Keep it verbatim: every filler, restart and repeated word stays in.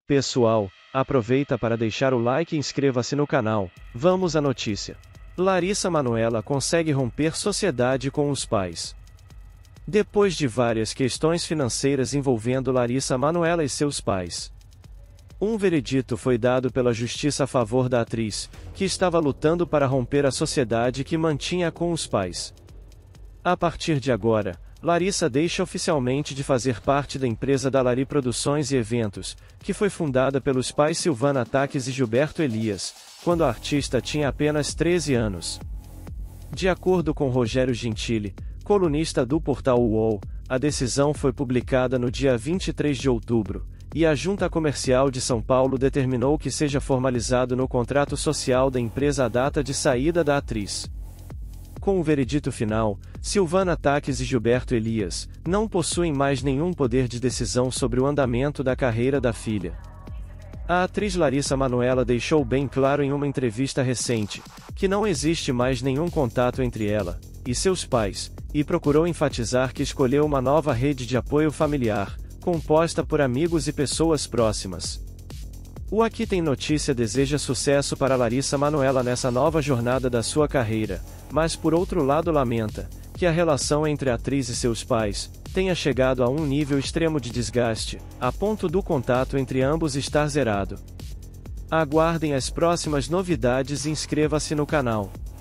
Pessoal, aproveita para deixar o like e inscreva-se no canal. Vamos à notícia. Larissa Manoela consegue romper sociedade com os pais. Depois de várias questões financeiras envolvendo Larissa Manoela e seus pais, um veredito foi dado pela justiça a favor da atriz, que estava lutando para romper a sociedade que mantinha com os pais. A partir de agora, Larissa deixa oficialmente de fazer parte da empresa da Lari Produções e Eventos, que foi fundada pelos pais Silvana Taques e Gilberto Elias, quando a artista tinha apenas treze anos. De acordo com Rogério Gentili, colunista do portal U O L, a decisão foi publicada no dia vinte e três de outubro, e a Junta Comercial de São Paulo determinou que seja formalizado no contrato social da empresa a data de saída da atriz. Com o veredito final, Silvana Taques e Gilberto Elias não possuem mais nenhum poder de decisão sobre o andamento da carreira da filha. A atriz Larissa Manoela deixou bem claro em uma entrevista recente que não existe mais nenhum contato entre ela e seus pais, e procurou enfatizar que escolheu uma nova rede de apoio familiar, composta por amigos e pessoas próximas. O Aqui Tem Notícia deseja sucesso para Larissa Manoela nessa nova jornada da sua carreira, mas por outro lado lamenta que a relação entre a atriz e seus pais tenha chegado a um nível extremo de desgaste, a ponto do contato entre ambos estar zerado. Aguardem as próximas novidades e inscreva-se no canal.